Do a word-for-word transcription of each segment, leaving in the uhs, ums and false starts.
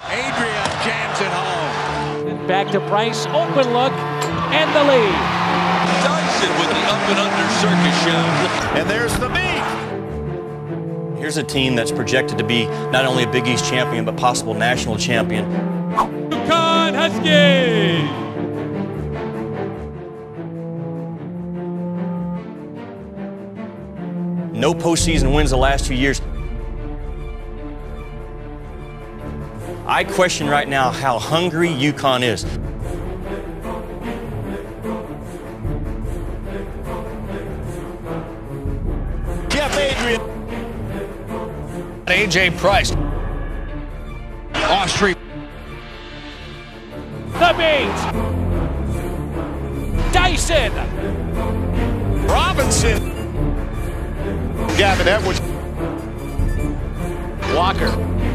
Adrian jams it home. Back to Price, open look, and the lead. Dyson with the up and under circus show. And there's the beat. Here's a team that's projected to be not only a Big East champion, but possible national champion. UConn Huskies! No postseason wins the last two years. I question right now how hungry UConn is. Jeff Adrian. A J Price. Off-street. The beat. Dyson. Robinson. Gavin Edwards. Walker.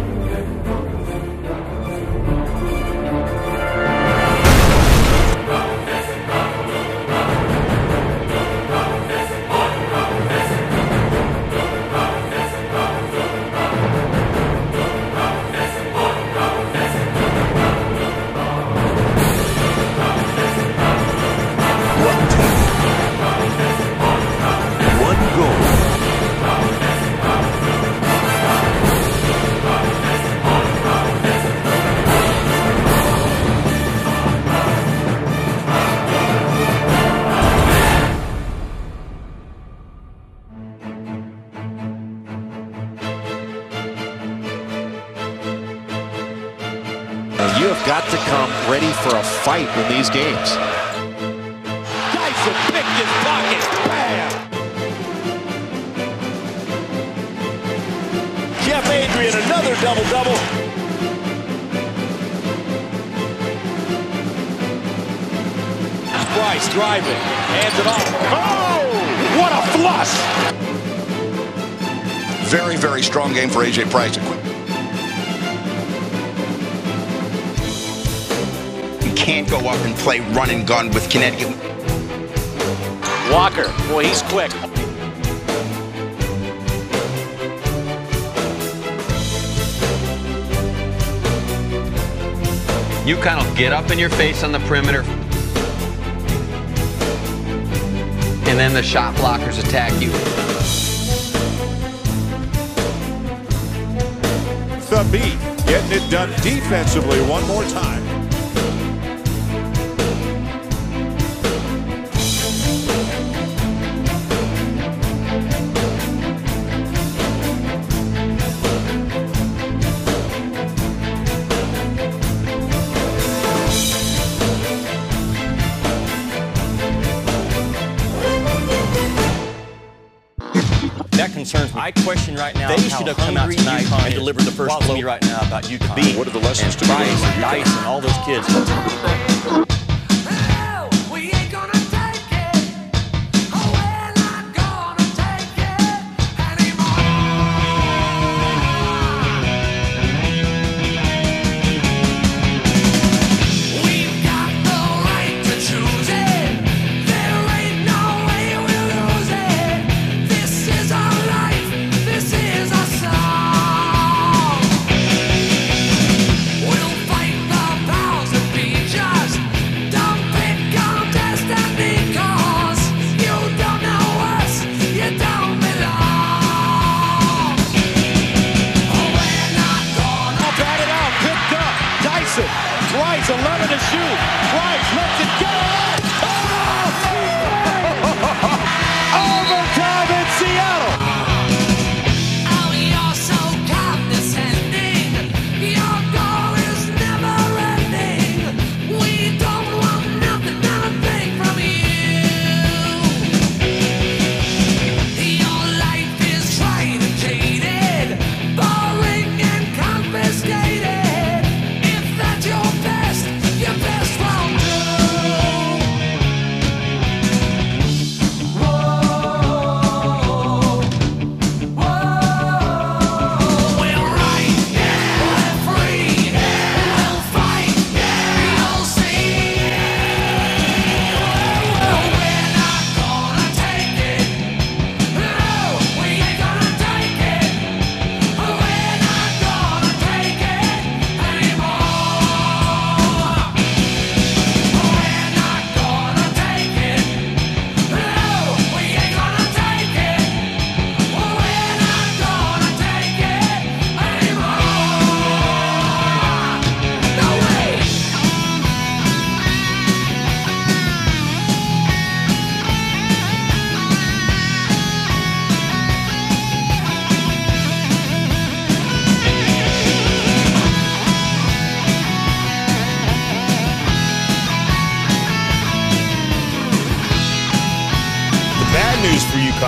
You have got to come ready for a fight in these games. Dyson picked his pocket. Bam! Jeff Adrian, another double-double. Price driving. Hands it off. Oh! What a flush! Very, very strong game for A J Price. Can't go up and play run and gun with Connecticut. Walker, boy, he's quick. You kind of get up in your face on the perimeter, and then the shot blockers attack you. The beat, getting it done defensively one more time. That concerns me. I question right now they should have come out tonight and delivered the first to me right now about UConn. What are the lessons and to be learned Price from and UConn? Dyson, all those kids. Price, eleven to shoot. Price lets it go. Oh! Overtime in Seattle. Oh, you're so condescending. Your goal is never ending. We don't want nothing, not a thing from you. Your life is truncated, boring and confiscated. If that's your best, your best won't do.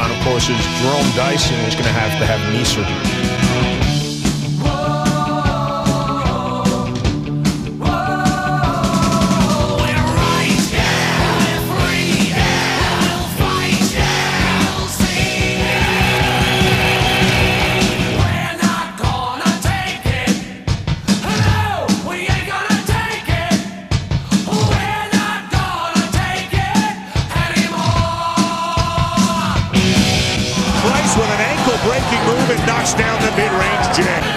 on, of course, is Jerome Dyson, who's going to have to have knee surgery. With an ankle-breaking move and knocks down the mid-range jam.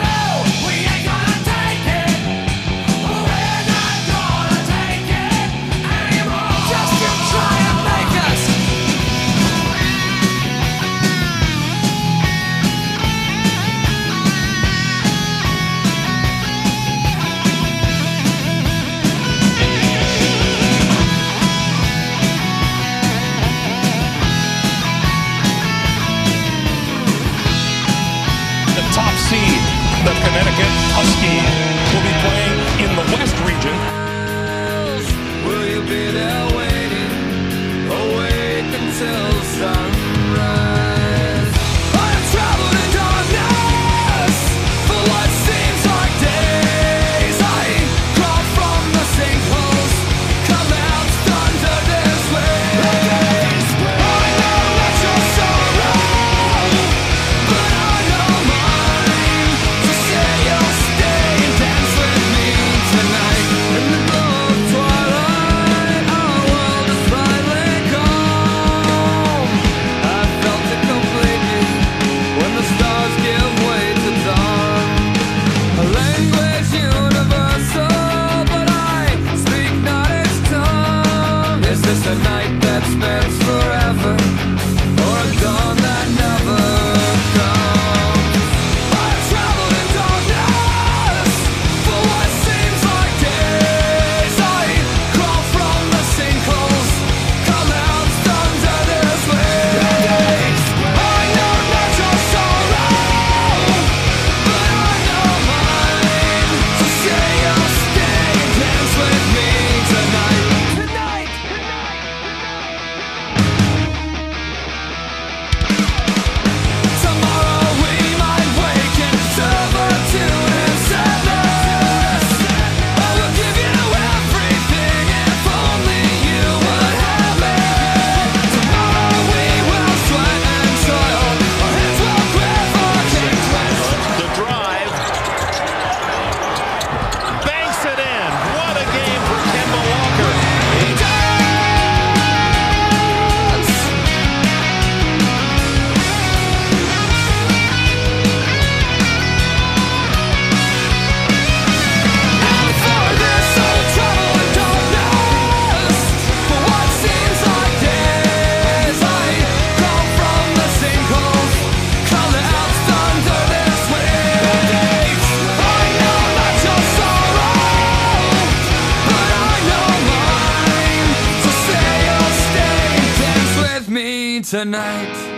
Top seed, the Connecticut Huskies, will be playing in the West region. Will you be there waiting, awake until sunrise? I have traveled in darkness for what seems like days. I crawl from the sinkholes, come out stunned to this ways. I know that you're sorrow, but I know mine. So say you'll stay and dance with me tonight. In the glow of twilight, our world is finally calm. I felt it completely when the stars give way to dawn. A language universal, but I speak not its tongue. Is this a night that spans forever, or a dawn that never comes? I've traveled in darkness for what seems like days. I crawl from the sinkholes, come out stunned to this ways. I know that you're sorrow, but I know mine. So say you'll stay and dance with me tonight. Tonight, tomorrow we might wake in servitude and sadness. I will give you everything if only you would have it. Tomorrow we will sweat and toil, our hands will grip our kings. The drive. Banks it in. What a game for Kemba Walker. Tonight.